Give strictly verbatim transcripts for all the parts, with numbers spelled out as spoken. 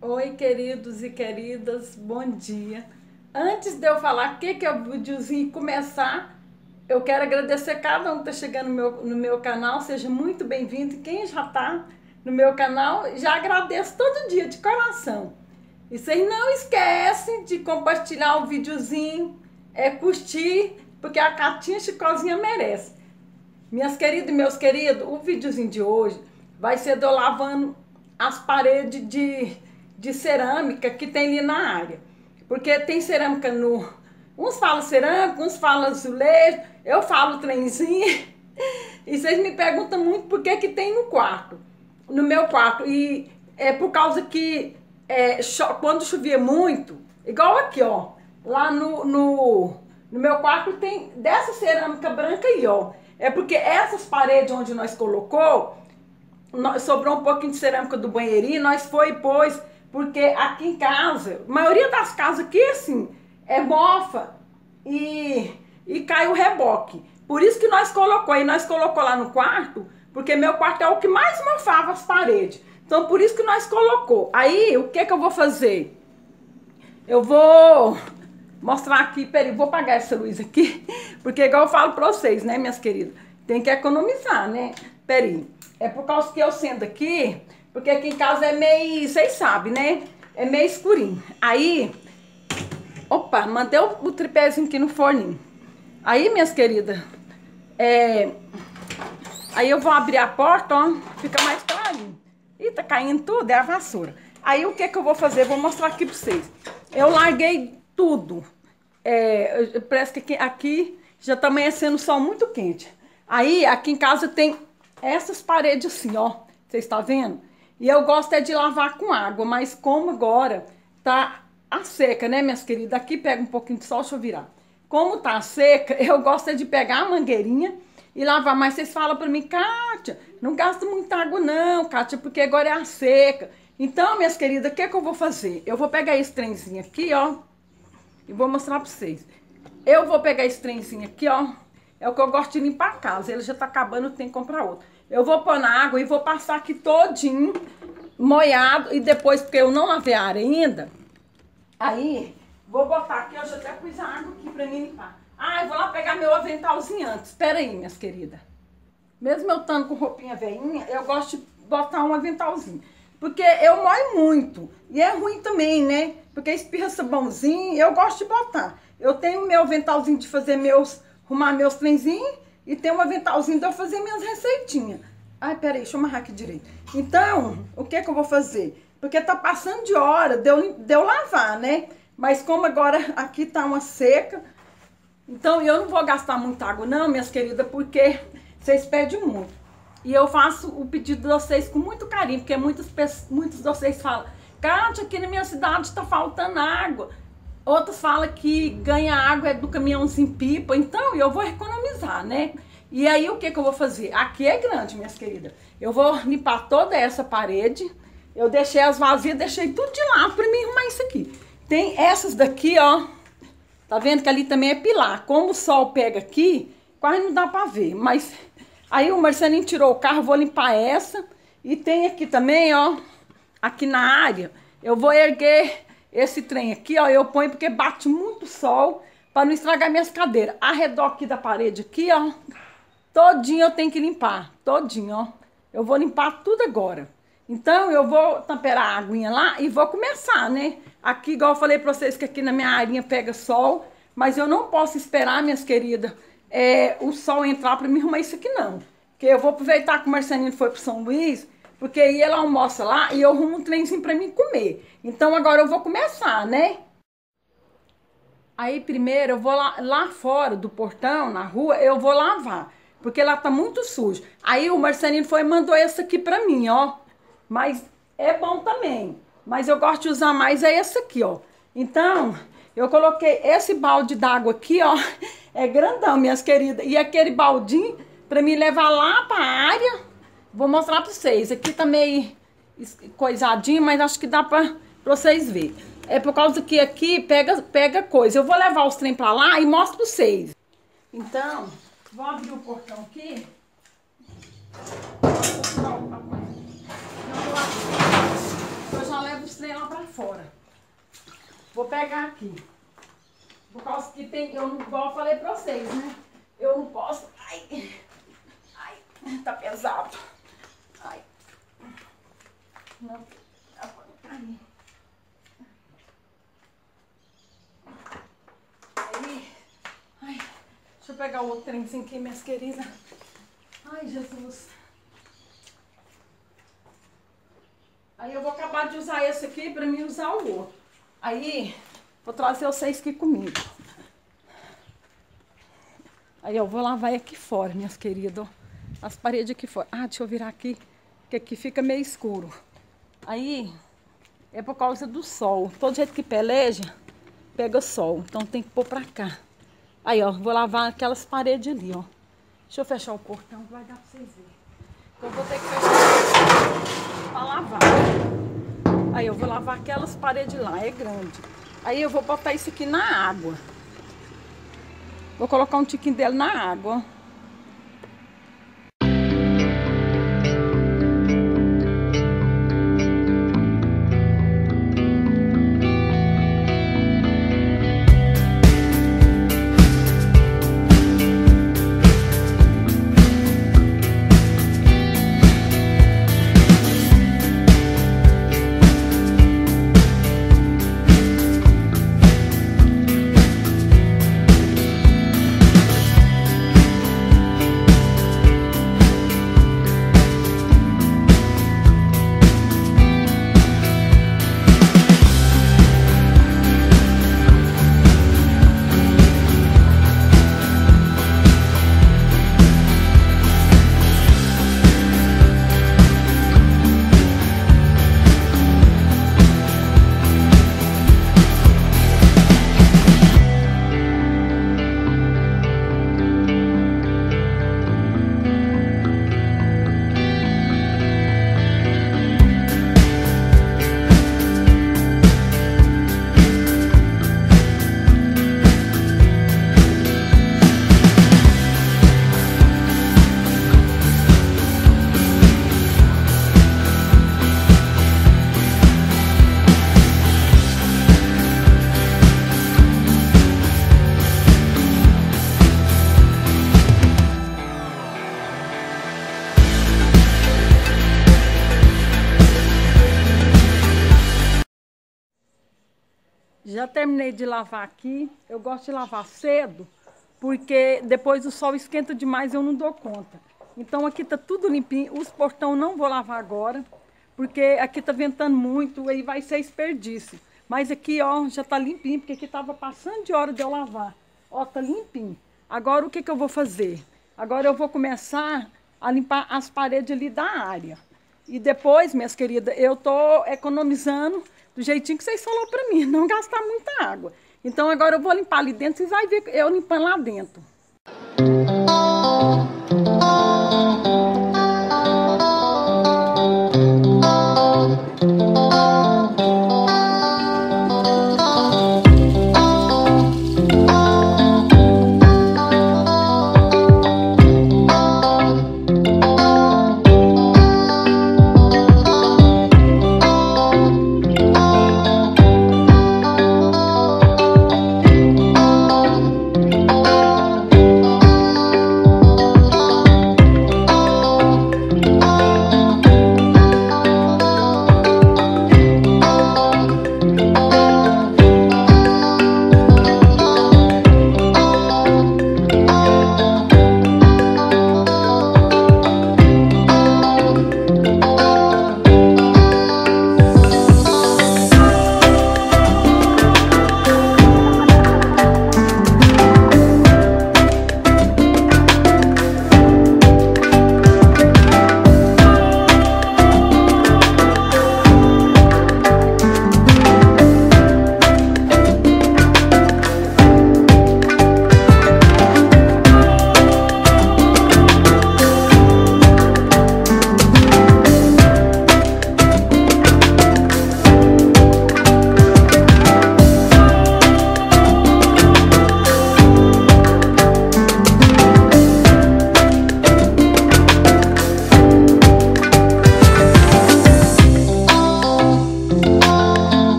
Oi, queridos e queridas, bom dia. Antes de eu falar o que, que é o videozinho começar, eu quero agradecer cada um que está chegando no meu, no meu canal, seja muito bem-vindo. E quem já está no meu canal, já agradeço todo dia, de coração. E vocês não esquecem de compartilhar o videozinho, é, curtir, porque a Catinha Chicozinha merece. Minhas queridas e meus queridos, o videozinho de hoje vai ser de eu lavando as paredes de, de cerâmica que tem ali na área. Porque tem cerâmica no... Uns falam cerâmica, uns falam azulejo, eu falo trenzinho. E vocês me perguntam muito por que que tem no quarto. No meu quarto. E é por causa que é, cho quando chovia muito, igual aqui, ó. Lá no, no, no meu quarto tem dessa cerâmica branca aí, ó. É porque essas paredes onde nós colocou, nós, sobrou um pouquinho de cerâmica do banheirinho, nós foi e pôs, porque aqui em casa, a maioria das casas aqui, assim, é mofa e, e cai o reboque. Por isso que nós colocou, e nós colocou lá no quarto, porque meu quarto é o que mais mofava as paredes. Então, por isso que nós colocou. Aí, o que que eu vou fazer? Eu vou... mostrar aqui, peraí, vou apagar essa luz aqui, porque igual eu falo pra vocês, né, minhas queridas, tem que economizar, né, peraí, é por causa que eu sento aqui, porque aqui em casa é meio, vocês sabem, né, é meio escurinho, aí, opa, mandei o, o tripézinho aqui no forninho, aí, minhas queridas, é, aí eu vou abrir a porta, ó, fica mais clarinho, ih, tá caindo tudo, é a vassoura, aí o que que eu vou fazer, vou mostrar aqui pra vocês, eu larguei tudo. É, parece que aqui já tá amanhecendo o sol muito quente. Aí, aqui em casa tem essas paredes assim, ó. Vocês estão vendo? E eu gosto é de lavar com água, mas como agora tá a seca, né, minhas queridas? Aqui pega um pouquinho de sol, deixa eu virar. Como tá a seca, eu gosto é de pegar a mangueirinha e lavar. Mas vocês falam pra mim, Kátia, não gasta muita água não, Kátia, porque agora é a seca. Então, minhas queridas, o que que eu vou fazer? Eu vou pegar esse trenzinho aqui, ó. E vou mostrar pra vocês. Eu vou pegar esse trenzinho aqui, ó. É o que eu gosto de limpar a casa. Ele já tá acabando, tem que comprar outro. Eu vou pôr na água e vou passar aqui todinho, molhado. E depois, porque eu não lavei a área ainda, aí, vou botar aqui, eu já até pus a água aqui pra mim limpar. Ah, eu vou lá pegar meu aventalzinho antes. Espera aí, minhas queridas. Mesmo eu estando com roupinha velhinha, eu gosto de botar um aventalzinho. Porque eu molho muito. E é ruim também, né? Porque espirra sabãozinho, eu gosto de botar. Eu tenho meu aventalzinho de fazer meus, arrumar meus trenzinhos. E tenho um aventalzinho de eu fazer minhas receitinhas. Ai, peraí, deixa eu amarrar aqui direito. Então, o que que eu vou fazer? Porque tá passando de hora de eu, de eu lavar, né? Mas como agora aqui tá uma seca, então eu não vou gastar muita água não, minhas queridas, porque vocês pedem muito. E eu faço o pedido de vocês com muito carinho, porque muitas, muitos de vocês falam, Kátia, aqui na minha cidade tá faltando água. Outros falam que ganha água é do caminhãozinho pipa, então eu vou economizar, né? E aí o que que eu vou fazer? Aqui é grande, minhas queridas. Eu vou limpar toda essa parede, eu deixei as vazias, deixei tudo de lado pra mim arrumar isso aqui. Tem essas daqui, ó, tá vendo que ali também é pilar. Como o sol pega aqui, quase não dá pra ver, mas... Aí o Marcelinho tirou o carro, vou limpar essa. E tem aqui também, ó, aqui na área, eu vou erguer esse trem aqui, ó, eu ponho porque bate muito sol para não estragar minhas cadeiras. Arredor aqui da parede aqui, ó, todinho eu tenho que limpar, todinho, ó. Eu vou limpar tudo agora. Então eu vou temperar a aguinha lá e vou começar, né? Aqui, igual eu falei para vocês que aqui na minha arinha pega sol, mas eu não posso esperar, minhas queridas, É, o sol entrar para mim arrumar isso aqui não. Porque eu vou aproveitar que o Marcelinho foi para São Luís, porque aí ele almoça lá e eu arrumo um trenzinho para mim comer. Então agora eu vou começar, né? Aí primeiro eu vou lá, lá fora do portão, na rua, eu vou lavar. Porque lá tá muito sujo. Aí o Marcelinho foi e mandou essa aqui para mim, ó. Mas é bom também. Mas eu gosto de usar mais é essa aqui, ó. Então, eu coloquei esse balde d'água aqui, ó. É grandão, minhas queridas. E aquele baldinho pra me levar lá pra área. Vou mostrar pra vocês. Aqui tá meio coisadinho, mas acho que dá pra, pra vocês verem. É por causa que aqui pega, pega coisa. Eu vou levar os trem pra lá e mostro pra vocês. Então, vou abrir o portão aqui. Eu já levo os trem lá pra lá fora. Vou pegar aqui. Por causa que tem, eu não, igual eu falei pra vocês, né? Eu não posso, ai, ai, tá pesado. Ai, não, aí. Aí, ai, deixa eu pegar o outro trenzinho aqui, minhas queridas. Ai, Jesus. Aí eu vou acabar de usar esse aqui pra mim usar o outro. Aí, vou trazer vocês aqui comigo. Aí eu vou lavar aqui fora, minhas queridas. As paredes aqui fora. Ah, deixa eu virar aqui, que aqui fica meio escuro. Aí, é por causa do sol. Todo jeito que peleja, pega sol. Então tem que pôr pra cá. Aí, ó, vou lavar aquelas paredes ali, ó. Deixa eu fechar o portão, que vai dar pra vocês verem. Então eu vou ter que fechar pra lavar. Aí eu vou lavar aquelas paredes lá, é grande. Aí eu vou botar isso aqui na água. Vou colocar um tiquinho dele na água. Já terminei de lavar aqui. Eu gosto de lavar cedo, porque depois o sol esquenta demais e eu não dou conta. Então aqui tá tudo limpinho. Os portão não vou lavar agora, porque aqui tá ventando muito, aí vai ser desperdício. Mas aqui, ó, já tá limpinho, porque aqui tava passando de hora de eu lavar. Ó, tá limpinho. Agora o que que eu vou fazer? Agora eu vou começar a limpar as paredes ali da área. E depois, minhas queridas, eu tô economizando do jeitinho que vocês falaram pra mim, não gastar muita água. Então agora eu vou limpar ali dentro, vocês vão ver eu limpando lá dentro.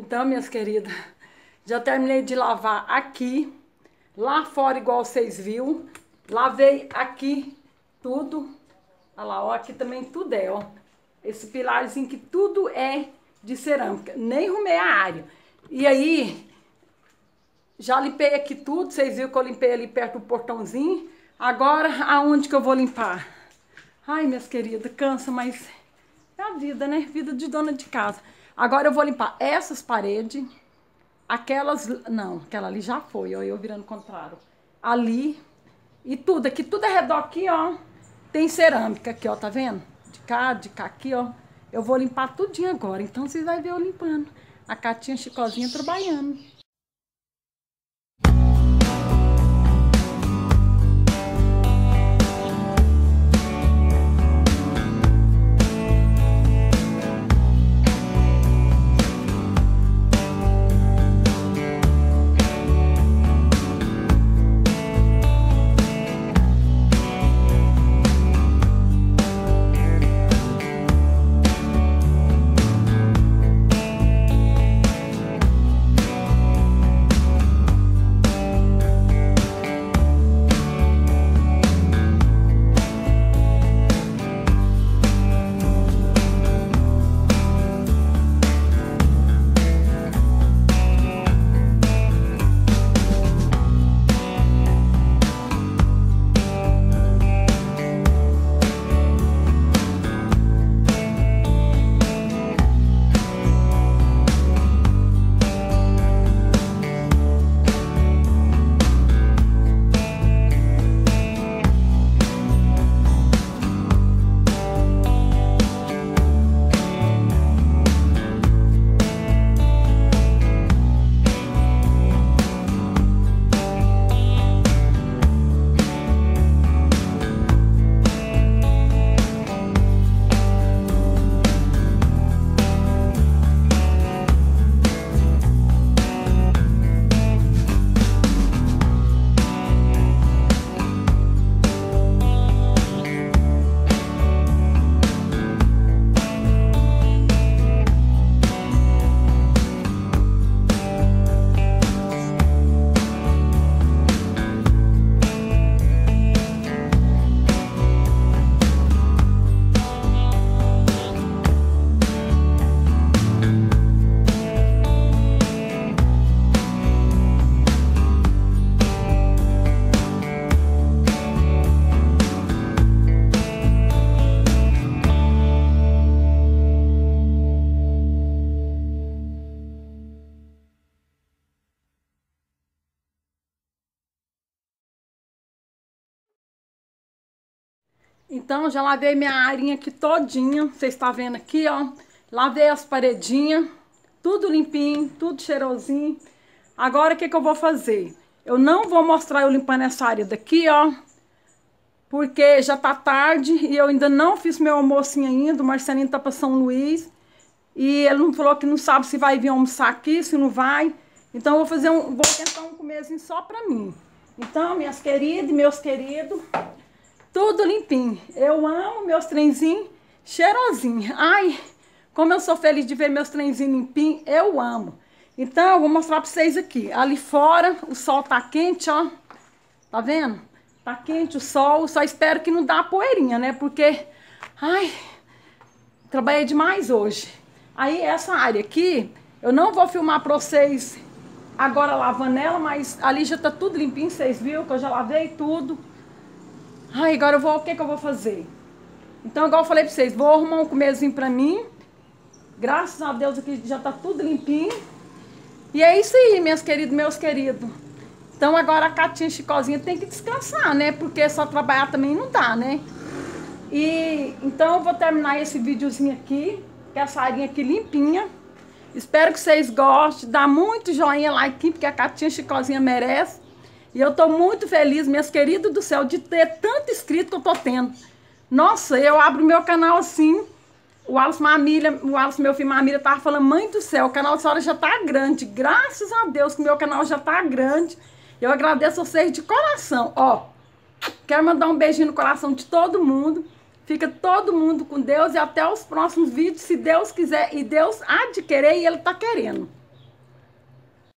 Então, minhas queridas, já terminei de lavar aqui, lá fora, igual vocês viram. Lavei aqui tudo. Olha lá, ó, aqui também tudo é, ó. Esse pilarzinho que tudo é de cerâmica. Nem arrumei a área. E aí, já limpei aqui tudo. Vocês viram que eu limpei ali perto do portãozinho. Agora, aonde que eu vou limpar? Ai, minhas queridas, cansa, mas é a vida, né? Vida de dona de casa. Agora eu vou limpar essas paredes. Aquelas, não, aquela ali já foi, ó, eu virando o contrário. Ali e tudo, aqui, tudo ao redor aqui, ó, tem cerâmica aqui, ó, tá vendo? De cá, de cá, aqui, ó. Eu vou limpar tudinho agora, então vocês vão ver eu limpando. A Catinha Chicozinha trabalhando. Então, já lavei minha arinha aqui todinha. Vocês estão vendo aqui, ó. Lavei as paredinhas. Tudo limpinho, tudo cheirosinho. Agora, o que que eu vou fazer? Eu não vou mostrar eu limpando essa área daqui, ó. Porque já tá tarde e eu ainda não fiz meu almoço ainda. O Marcelinho tá pra São Luís. E ele não falou que não sabe se vai vir almoçar aqui, se não vai. Então, eu vou fazer um... Vou tentar um comezinho só pra mim. Então, minhas queridas e meus queridos... Tudo limpinho. Eu amo meus trenzinhos cheirosinhos. Ai, como eu sou feliz de ver meus trenzinhos limpinhos. Eu amo. Então, eu vou mostrar pra vocês aqui. Ali fora, o sol tá quente, ó. Tá vendo? Tá quente o sol. Só espero que não dá poeirinha, né? Porque, ai, trabalhei demais hoje. Aí, essa área aqui, eu não vou filmar pra vocês agora lavando ela, mas ali já tá tudo limpinho. Vocês viram que eu já lavei tudo. Ai, agora eu vou, o que que eu vou fazer? Então, igual eu falei pra vocês, vou arrumar um comezinho pra mim. Graças a Deus aqui já tá tudo limpinho. E é isso aí, minhas queridas, meus queridos. Então, agora a Catinha Chicozinha tem que descansar, né? Porque só trabalhar também não dá, né? E, então, eu vou terminar esse videozinho aqui, com essa arinha aqui limpinha. Espero que vocês gostem. Dá muito joinha, like, porque a Catinha Chicozinha merece. E eu tô muito feliz, minhas queridas do céu, de ter tanto inscrito que eu tô tendo. Nossa, eu abro meu canal assim, o Alisson Mamília, o Alisson, meu filho Mamília, tava falando, mãe do céu, o canal da senhora já tá grande. Graças a Deus que o meu canal já tá grande. Eu agradeço a vocês de coração. Ó, quero mandar um beijinho no coração de todo mundo. Fica todo mundo com Deus e até os próximos vídeos, se Deus quiser. E Deus há de querer e Ele tá querendo.